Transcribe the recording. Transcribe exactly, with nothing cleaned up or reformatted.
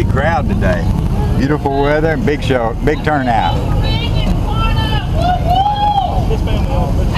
great crowd today. Beautiful weather and big show, big turnout. This family